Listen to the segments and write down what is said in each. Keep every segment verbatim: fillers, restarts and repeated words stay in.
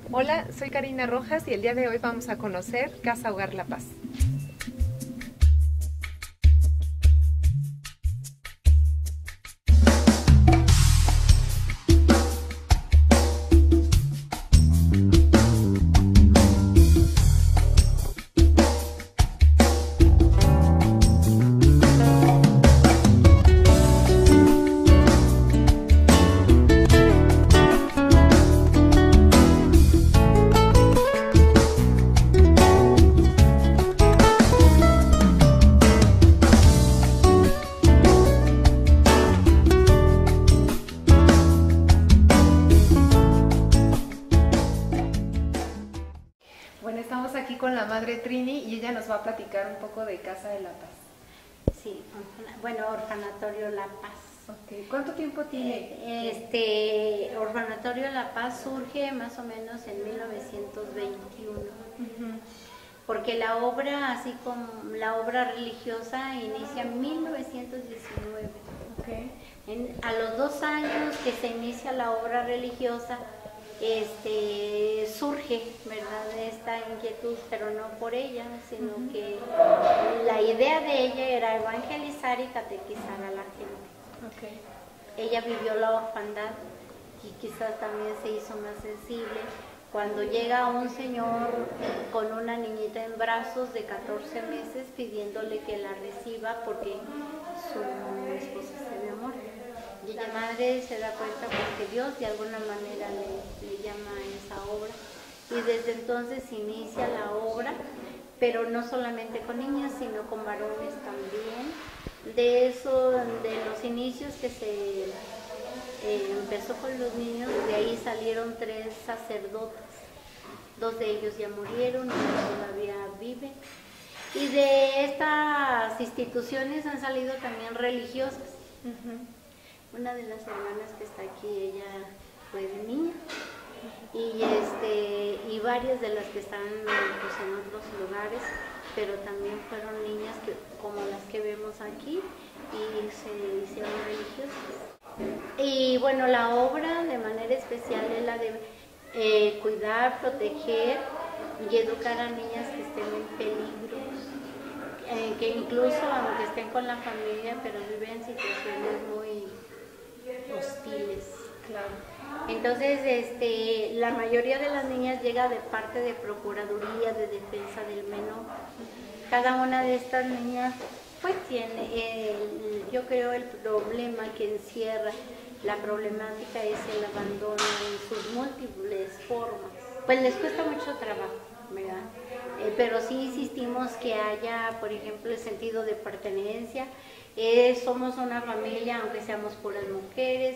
Hola, soy Karina Rojas y el día de hoy vamos a conocer Casa Hogar La Paz. Bueno, estamos aquí con la Madre Trini y ella nos va a platicar un poco de Casa de la Paz. Sí, bueno, Orfanatorio La Paz. Okay. ¿Cuánto tiempo tiene? Este Orfanatorio La Paz surge más o menos en mil novecientos veintiuno, uh-huh. Porque la obra, así como la obra religiosa, inicia en mil novecientos diecinueve. Okay. En, a los dos años que se inicia la obra religiosa, Este, surge, ¿verdad?, esta inquietud, pero no por ella, sino uh-huh. que la idea de ella era evangelizar y catequizar a la gente. Okay. Ella vivió la orfandad y quizás también se hizo más sensible cuando llega un señor con una niñita en brazos de catorce meses pidiéndole que la reciba porque su esposa se había muerto. Y la madre se da cuenta porque Dios de alguna manera le, le llama a esa obra y desde entonces inicia la obra, pero no solamente con niñas sino con varones también. De eso, de los inicios que se eh, empezó con los niños, de ahí salieron tres sacerdotes, dos de ellos ya murieron, uno todavía vive, y de estas instituciones han salido también religiosas. Uh-huh. Una de las hermanas que está aquí, ella fue de niña, y este y varias de las que están pues, en otros lugares, pero también fueron niñas que, como las que vemos aquí, y se hicieron religiosas. Y bueno, la obra de manera especial es la de eh, cuidar, proteger y educar a niñas que estén en peligro, eh, que incluso aunque estén con la familia, pero viven situaciones muy hostiles. Claro. Entonces, este, la mayoría de las niñas llega de parte de Procuraduría de Defensa del Menor. Cada una de estas niñas, pues tiene, el, yo creo, el problema que encierra, la problemática es el abandono en sus múltiples formas. Pues les cuesta mucho trabajo, ¿verdad? Eh, pero sí insistimos que haya, por ejemplo, el sentido de pertenencia. Eh, somos una familia, aunque seamos puras mujeres,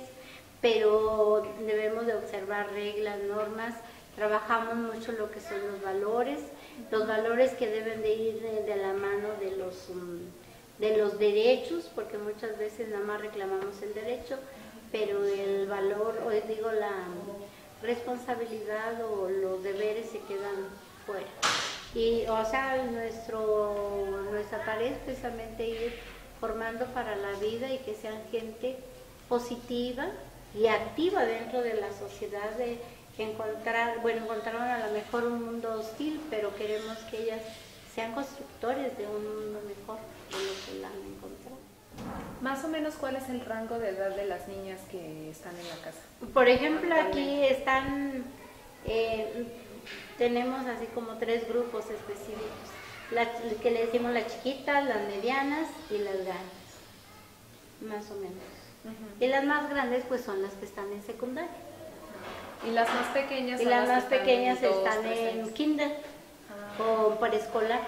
pero debemos de observar reglas, normas, trabajamos mucho lo que son los valores, los valores que deben de ir de, de la mano de los, um, de los derechos, porque muchas veces nada más reclamamos el derecho, pero el valor, o digo la responsabilidad o los deberes se quedan fuera. Y, o sea, nuestro, nuestra tarea es precisamente ir formando para la vida y que sean gente positiva y activa dentro de la sociedad, de encontrar, bueno, encontraron a lo mejor un mundo hostil, pero queremos que ellas sean constructores de un mundo mejor de lo que la han encontrado. Más o menos, ¿cuál es el rango de edad de las niñas que están en la casa? Por ejemplo, aquí están, eh, tenemos así como tres grupos específicos. La, que le decimos las chiquitas, las medianas y las grandes, más o menos. Uh-huh. Y las más grandes pues son las que están en secundaria. ¿Y las más pequeñas? Y las más pequeñas están en kinder ah. o preescolar.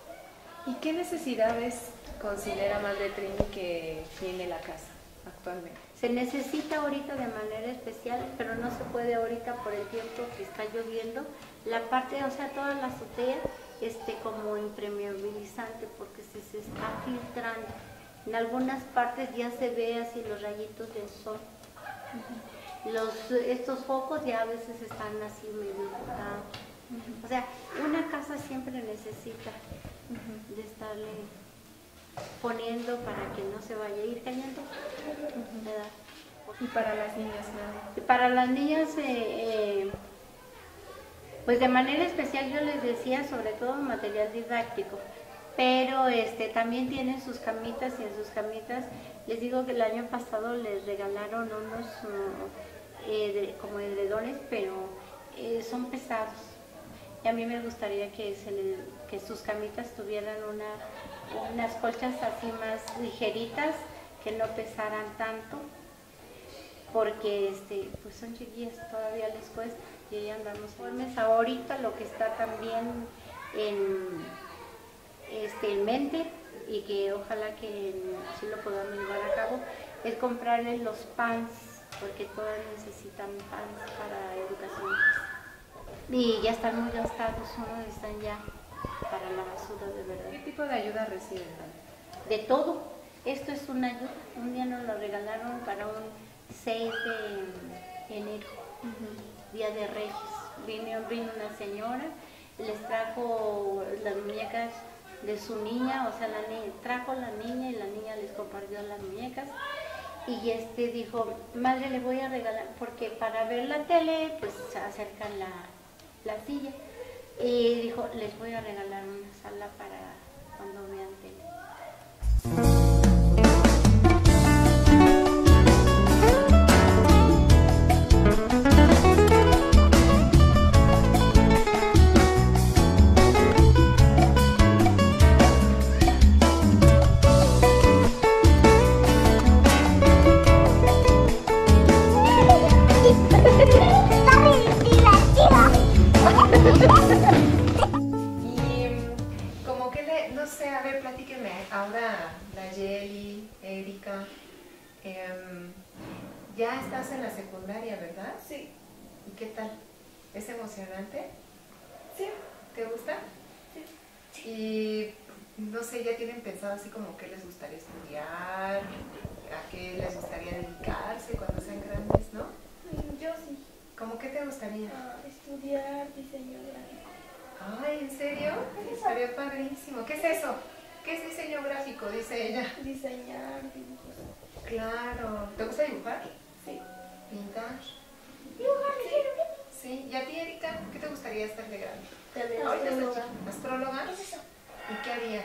¿Y qué necesidades considera Madre Trini que tiene la casa actualmente? Se necesita ahorita de manera especial, pero no se puede ahorita por el tiempo que está lloviendo. La parte, o sea, toda la azotea, este, como impermeabilizante, porque se, se está filtrando. En algunas partes ya se ve así los rayitos del sol. Uh-huh. Los, estos focos ya a veces están así medio botados. Uh-huh. O sea, una casa siempre necesita uh-huh. de estarle poniendo para que no se vaya a ir cayendo. Uh-huh. ¿Y para las niñas, ¿no? Para las niñas, eh, eh, Pues de manera especial yo les decía sobre todo material didáctico, pero este también tienen sus camitas y en sus camitas les digo que el año pasado les regalaron unos uh, eh, de, como edredones, pero eh, son pesados. Y a mí me gustaría que, se le, que sus camitas tuvieran una, unas colchas así más ligeritas, que no pesaran tanto, porque este, pues son chiquillas, todavía les cuesta, y ya andamos informes. Ahorita lo que está también en, este, en mente, y que ojalá que sí lo podamos llevar a cabo, es comprarles los pants, porque todas necesitan pants para educación. Y ya están muy gastados, unos están ya para la basura, de verdad. ¿Qué tipo de ayuda reciben? De todo. Esto es una ayuda. Un día nos lo regalaron para un seis de enero, uh-huh. Día de Reyes. Vino, vino una señora, les trajo las muñecas de su niña, o sea, la niña, trajo la niña y la niña les compartió las muñecas. Y este dijo, madre, le voy a regalar, porque para ver la tele, pues se acercan la, la silla. Y dijo, les voy a regalar una sala para cuando vean tele. Y como que le, no sé, a ver, platíqueme, ahora Nayeli, Erika, eh, ya estás en la secundaria, ¿verdad? Sí. ¿Y qué tal? ¿Es emocionante? Sí. ¿Te gusta? Sí. Y no sé, ya tienen pensado así como qué les gustaría estudiar, a qué les gustaría dedicarse cuando sean grandes, ¿no? Yo sí. ¿Cómo qué te gustaría? Uh, estudiar diseño gráfico. Ay, ¿en serio? Estaría padrísimo. ¿Qué es eso? ¿Qué es diseño gráfico? Dice ella. Diseñar dibujos. Claro. ¿Te gusta dibujar? Sí. ¿Pintar? Dibujar, Sí. ¿Y a ti, Erika? ¿Qué te gustaría estar de grande? También Ahorita estás astróloga. chiquita. ¿Astróloga? ¿Qué es eso? ¿Y qué harías?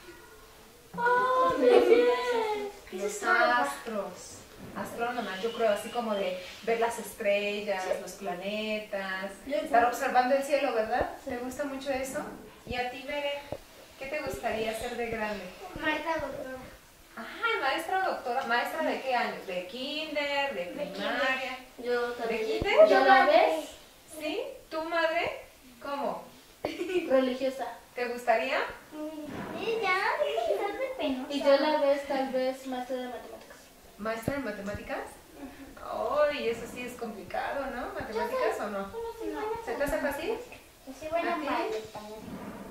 ¡Oh, qué bien! ¿Qué es Los astróloga? astros. Astrónoma, yo creo, así como de ver las estrellas, los planetas, estar observando el cielo, ¿verdad? ¿Te gusta mucho eso? ¿Y a ti, Bere? ¿Qué te gustaría ser de grande? Maestra doctora. Ay, maestra o doctora. ¿Maestra de qué años? ¿De kinder? ¿De primaria? Yo ¿De kinder? ¿Ya la ves? ¿Sí? ¿Tu madre? ¿Cómo? Religiosa. ¿Te gustaría? Ella, de penosa. Y yo la ves tal vez maestra de matemáticas. ¿Maestra de matemáticas? Ay, eso sí es complicado, ¿no? ¿Matemáticas o no? ¿Se te hace fácil? Sí, bueno, ¿A ti? para el español.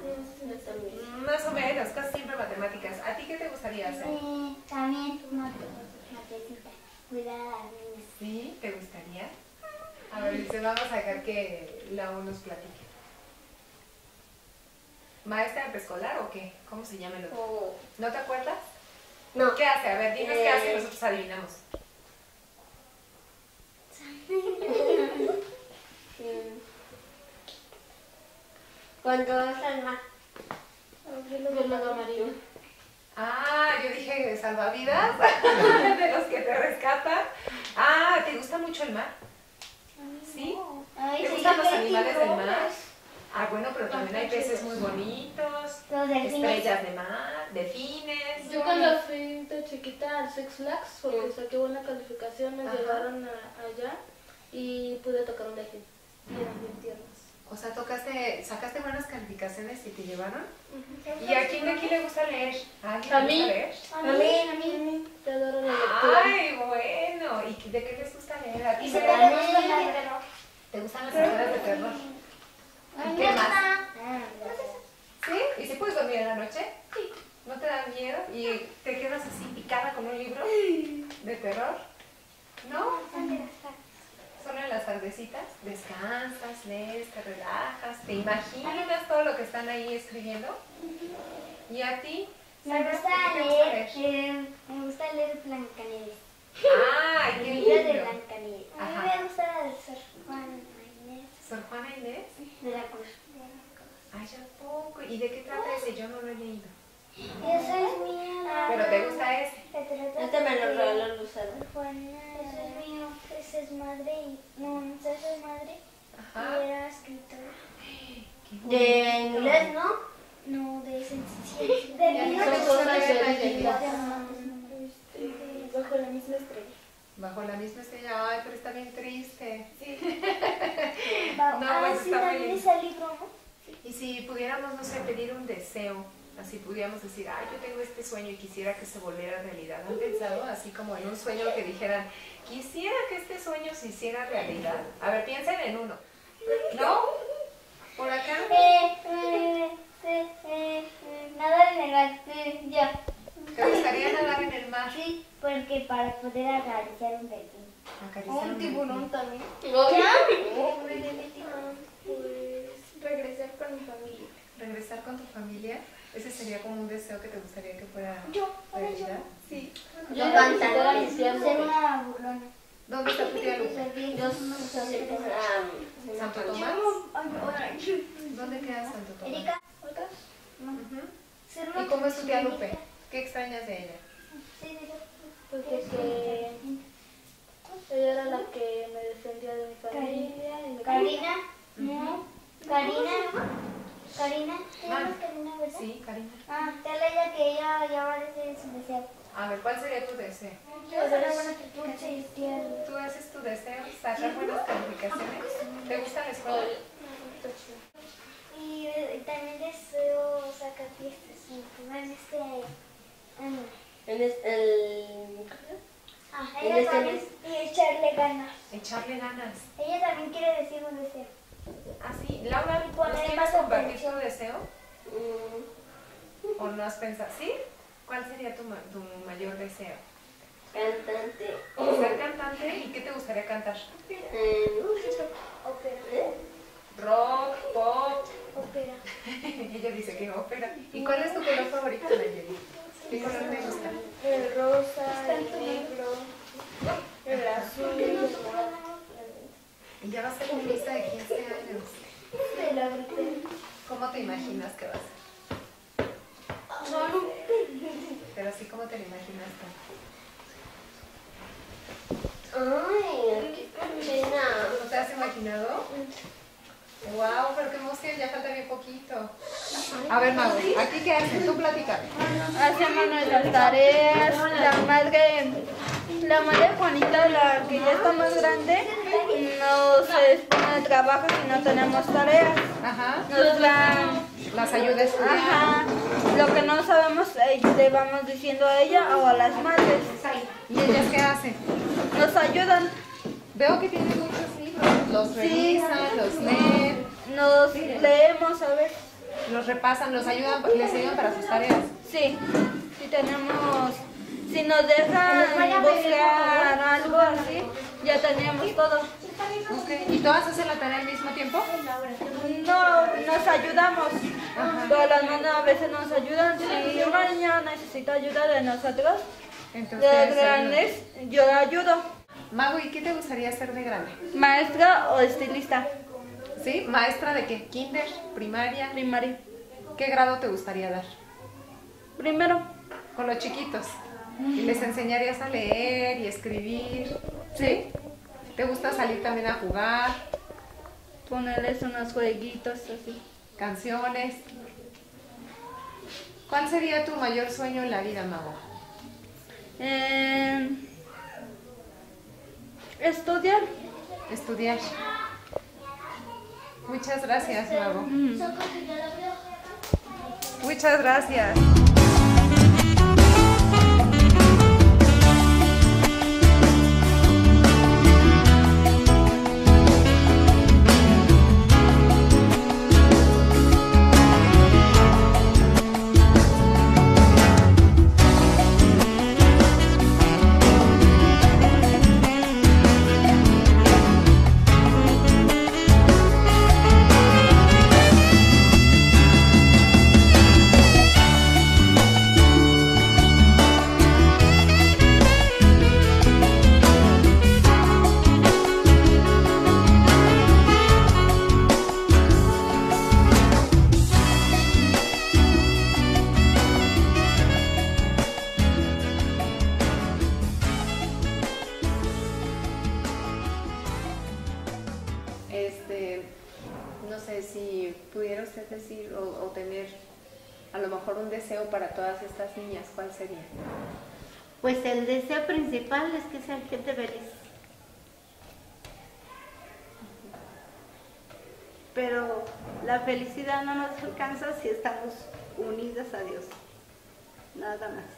Más o menos, casi siempre matemáticas. ¿A ti qué te gustaría hacer? Eh, también matecita. Cuidar a las niñas. ¿Sí? ¿Te gustaría? A ver, dice, vamos a dejar que la U nos platique. ¿Maestra de preescolar o qué? ¿Cómo se llama el otro? Oh. ¿No te acuerdas? No. ¿Qué hace? A ver, dinos qué Eh. hace y nosotros adivinamos. Cuando es al mar. Biólogo amarillo. Ah, yo dije salvavidas, de los que te rescatan. Ah, ¿te gusta mucho el mar? ¿Sí? Ay, ¿Te sí, gustan los yo animales del mar? tiburones. Ah, bueno, pero también hay peces muy bonitos, Los delfines. estrellas de mar, delfines. Yo cuando fui de chiquita al Six Flags, porque saqué buena calificación, me Ajá. llevaron a- allá y pude tocar un delfín. Y eran bien tiernos. O sea, tocaste, sacaste buenas calificaciones y te llevaron. Ujú. ¿Y a quién de aquí le gusta leer? ¿A alguien A le mí. gusta leer? A mí, a mí. Te adoro la lectura. Ay, bueno. ¿Y de qué les gusta leer? ¿A ti Y Bere? también las de terror. ¿Te gustan las historias de terror? Ay, ¿Y qué más? Ah, ¿Sí? ¿Y si puedes dormir en la noche? Sí. ¿No te da miedo? ¿Y te quedas así picada con un libro de terror? ¿No? Solo en las tardecitas descansas, lees, te relajas, te imaginas todo lo que están ahí escribiendo. ¿Y a ti? Me ¿Sabes gusta qué te gusta leer, eh, me gusta leer Blancanieves. ¡Ay, El qué libro de lindo! Blancanieves. A Ajá. mí me gusta la de Sor Juana Inés. ¿Sor Juana Inés? De Ese es mío, ese es madre y... No, ese es madre Ajá. y era escritora. De inglés, ¿no? No, de ciencia. ¿Y De a ti qué te gusta leer, Nayeli? Este, bajo la misma estrella. Bajo la misma estrella. Ay, pero está bien triste. Va- No, ah, pues sí, está también feliz. ese libro, ¿no? Y si pudiéramos, no sé, pedir un deseo, así pudiéramos decir, ay, yo tengo este sueño y quisiera que se volviera realidad. ¿Han pensado así como en un sueño que dijeran, quisiera que este sueño se hiciera realidad? A ver, piensen en uno. ¿No? ¿Por acá? Eh, eh, eh, eh, eh, nadar en el mar, eh, ya. ¿Te gustaría nadar en el mar? Sí, porque para poder acariciar un delfín. Acariciar Un tiburón también. ¿Ya? Pues regresar con mi familia. ¿Regresar con tu familia? Ese sería como un deseo que te gustaría que fuera Yo, ahora yo. realidad. Sí. Yo Yo cantar. visitar a mi tía Ser Lupe. una burlona. ¿Dónde está tu tía Lupe? Yo soy una ¿Santo pancha. Tomás? Ay, otra. ¿Dónde queda Santo Tomás? Erika, ¿Otras? Ujú. ser ¿Y cómo es tu tía Lupe? ¿Qué extrañas de ella? Sí, sí, sí. Pues de que ella era la que me defendía de mi familia. Y me Karina, no. Karina, Karina, ¿te Ah. llamas Karina, verdad? Sí, Karina. Ah, dale a ella que ella ya va a decir su deseo. A ver, ¿cuál sería tu deseo? Yo hacer una buena calificación. ¿Tú haces tu deseo? ¿Sacar buenas calificaciones? ¿Te gusta la escuela? Y eh, también deseo sacar fiestas y jugar en este año. En es- el... Ah, ¿En ella este también, mes? y echarle ganas. Echarle ganas. Ella también quiere decir un deseo. Ah, sí. Laura, Y poner ¿nos quieres más compartir atención. tu deseo? mm, ¿O no has pensado? ¿Sí? ¿Cuál sería tu, ma- tu mayor deseo? cantante. ¿Ser cantante? ¿Y qué te gustaría cantar? Eh, Ópera. ¿eh? Rock, pop. Ópera. Ella dice que ópera. ¿Y cuál es tu color favorito, Nayeli? ¿Qué color te gusta? El rosa, el negro, el azul, el morado. Y ya vas a ser una fiesta de quince años. Se lo grité. ¿Cómo te imaginas que vas a ser? Pero así como te lo imaginaste. Ay, qué pena. ¿No te has imaginado? Wow, pero qué emoción, ya falta bien poquito. A ver, Mau, ¿aquí qué hacen? Tú platícame. Hacemos nuestras tareas, la madre, la madre Juanita, la que ya está más grande, nos eh, pone a trabajo si no tenemos tareas. Ajá. Nos dan, Las ayuda a estudiar. ajá, lo que no sabemos eh, le vamos diciendo a ella o a las madres. ¿Y ellas qué hacen? Nos ayudan, Veo que tienen muchos libros. Los revisan, los leen, nos leemos a ver. los repasan, los ayudan, les ayudan para sus tareas. Sí, si tenemos, si nos dejan buscar algo así, ya tenemos todo. Ok. ¿Y todas hacen la tarea al mismo tiempo? No, nos ayudamos. Todas las manos a veces nos ayudan. Si una niña necesita ayuda de nosotros, de Entonces, los grandes, yo la ayudo. Mago, ¿y qué te gustaría ser de grande? Maestra o estilista, ¿Sí? ¿Maestra de qué? ¿Kinder? ¿Primaria? primaria. ¿Qué grado te gustaría dar? Primero, Con los chiquitos. ¿Y les enseñarías a leer y escribir? ¿Sí? ¿Te gusta salir también a jugar? ponerles unos jueguitos así. ¿Canciones? ¿Cuál sería tu mayor sueño en la vida, Mago? Eh, estudiar. Estudiar. Muchas gracias, Mago. Muchas gracias. no sé, si pudiera usted decir o, o tener a lo mejor un deseo para todas estas niñas, ¿cuál sería? Pues el deseo principal es que sean gente feliz. Pero la felicidad no nos alcanza si estamos unidas a Dios. Nada más.